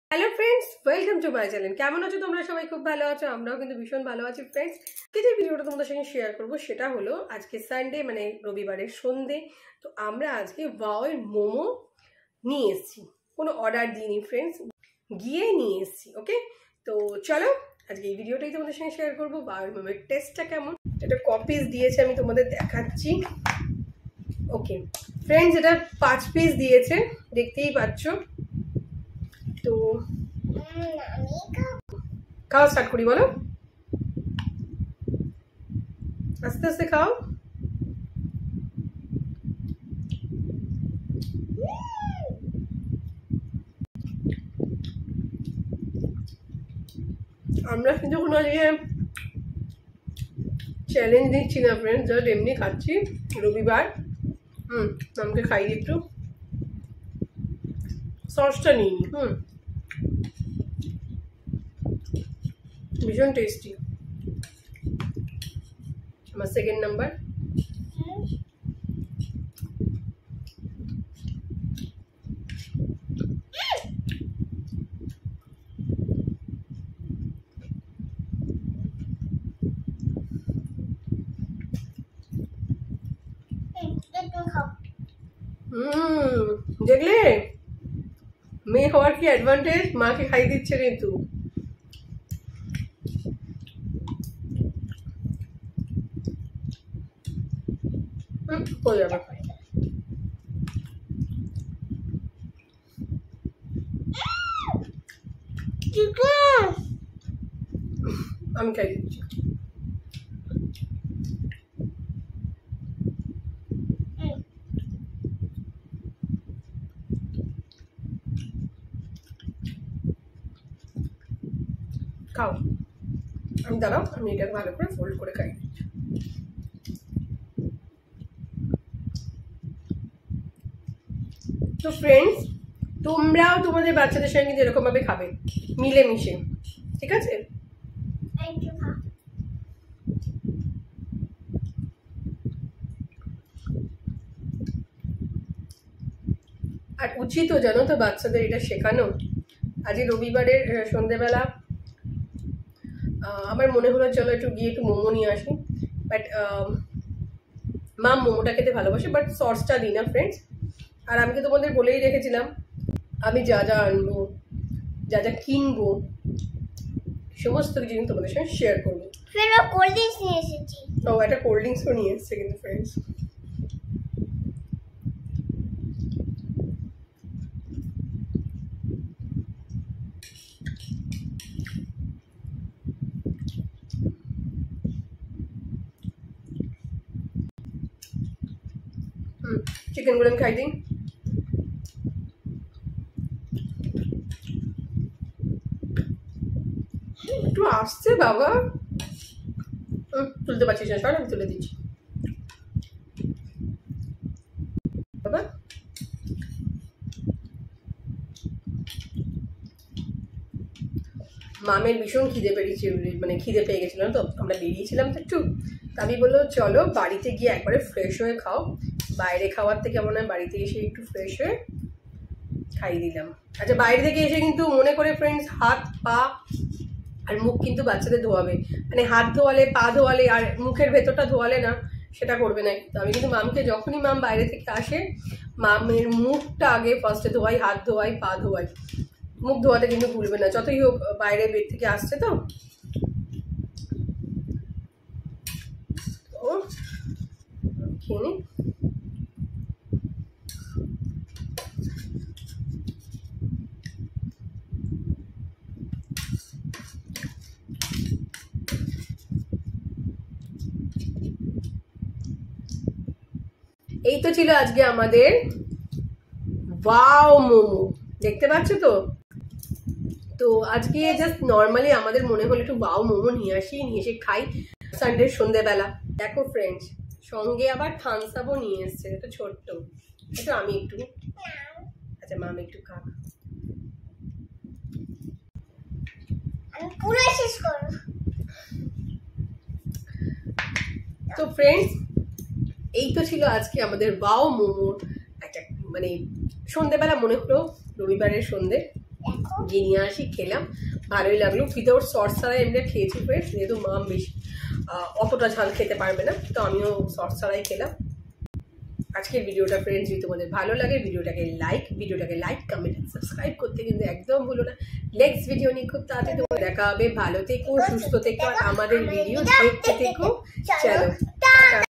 Hello friends, welcome to my channel. কেমন আছো তোমরা? সবাই খুব ভালো আছো, আমরাও কিন্তু ভীষণ ভালো আছি ফ্রেন্ডস। যে ভিডিওটা তোমাদের সঙ্গে শেয়ার করবো সেটা হলো আজকে সানডে, মানে রবিবারের সন্ধে। তো আমরা আজকে ওয়াওয়ের মোমো নিয়ে এসেছি, কোনো অর্ডার দিইনি ফ্রেন্ডস, গিয়ে নিয়ে এসেছি। ওকে, তো চলো আজকে এই ভিডিওটাই তোমাদের সঙ্গে শেয়ার করবো ওয়াওয়ের মোমোর টেস্টটা কেমন। এটা কপিস দিয়েছে, আমি তোমাদের দেখাচ্ছি। ওকে ফ্রেন্ডস, এটা 5 পিস দিয়েছে, দেখতেই পাচ্ছ। তো খাওয়া স্টার্ট করি, বলো আস্তে আস্তে খাও। আমরা কিন্তু কোনো আজকে চ্যালেঞ্জ দিচ্ছি না ফ্রেন্ডস, জাস্ট এমনি খাচ্ছি রবিবার। আমাকে খাইয়ে একটু সসটা নিই। ভীষণ টেস্টি। আমার সেকেন্ড নাম্বার। দেখলে মেয়ে হওয়ার কি অ্যাডভান্টেজ, মাকে খাই দিচ্ছে কিন্তু। হয়ে যাবে। আমি খাই দিচ্ছি। খাও, আমি দাঁড়াও, আমি এটা ভালো করে ফোল্ড করে খাই। তো ফ্রেন্ডস, তোমরাও তোমাদের বাচ্চাদের সঙ্গে কিন্তু এরকম ভাবে খাবে, মিলেমিশে, ঠিক আছে? আর উচিতও জানো তো বাচ্চাদের এটা শেখানো। আজকে রবিবারের সন্ধ্যেবেলা আমার মনে হলো চলো একটু গিয়ে একটু মোমো নিয়ে আসি, বাট মা মোমোটা খেতে ভালোবাসে, বাট সসটা দিই না ফ্রেন্ডস। আর আমি তো তোমাদের বলেই রেখেছিলাম আমি যা যা আনবো, যা যা কিনবো, সমস্ত কিছু কিন্তু তোমাদের সঙ্গে শেয়ার করবো। কোল্ড ড্রিঙ্কস নিয়ে এসেছি। ও, একটা কোল্ড ড্রিঙ্কসও নিয়ে এসছে কিন্তু ফ্রেন্ডস। চিকেনগুলো আমি খাই দিই। একটু আসছে বাবা, তুলতে পারছিস না, সর আমি তুলে দিচ্ছি বাবা। মামের ভীষণ খিদে পেয়েছে, মানে খিদে পেয়ে গেছিল না তো, আমরা বেরিয়েছিলাম তো একটু। আমি বললো চলো বাড়িতে গিয়ে একবারে ফ্রেশ হয়ে খাও, বাইরে খাওয়ার থেকে মনে হয় বাড়িতে এসে একটু ফ্রেশ হয়ে খাইয়ে দিলাম। আচ্ছা, বাইরে থেকে এসে কিন্তু মনে করে ফ্রেন্ডস হাত পা আর মুখ কিন্তু বাচ্চাদের ধোয়াবে, মানে হাত ধোয়ালে পা ধোয়ালে আর মুখের ভেতরটা ধোয়ালে না, সেটা করবে না। তো আমি কিন্তু মামকে যখনই মাম বাইরে থেকে আসে, মামের মুখটা আগে ফার্স্টে ধোয়াই, হাত ধোয়াই, পা ধোয়াই। মুখ ধোয়াতে কিন্তু ভুলবে না, যতই হোক বাইরে বেড থেকে আসছে তো। খেয়ে নি। এই তো ছিল আজকে আমাদের ওয়াও মোমো, দেখতে পাচ্ছ তো। তো আজকে জাস্ট নর্মালি আমাদের মনে হলো একটু ওয়াও মোমো নিয়ে আসি, নিয়ে এসে খাই সানডে সন্ধ্যেবেলা। দেখো ফ্রেন্ডস, সঙ্গে আবার থামস আপও নিয়ে এসছে, এটা ছোট্ট। এটা আমি একটু, আচ্ছা মাম একটু খা। তো ফ্রেন্ডস, এই তো ছিল আজকে আমাদের ওয়াও মোমোর একটা, মানে সন্ধ্যেবেলা মনে হলো রবিবারের সন্ধ্যে। গিয়ে নিয়ে আসি, খেলাম, ভালোই লাগলো। উইদাউট সস ছাড়াই এমনি খেয়েছি ফ্রেন্ডস, যেহেতু মাম বেশি অতটা ঝাল খেতে পারবে না, তো আমিও সস ছাড়াই খেলাম। আজকের ভিডিওটা ফ্রেন্ডস যদি তোমাদের ভালো লাগে ভিডিওটাকে লাইক কমেন্ট সাবস্ক্রাইব করতে কিন্তু একদম ভুলো না। নেক্সট ভিডিও নিয়ে খুব তাড়াতাড়ি তোমাদের দেখা হবে। ভালো থেকো, সুস্থ থেকো, আর আমাদের ভিডিও দেখতে থেকো। চলো টাটা।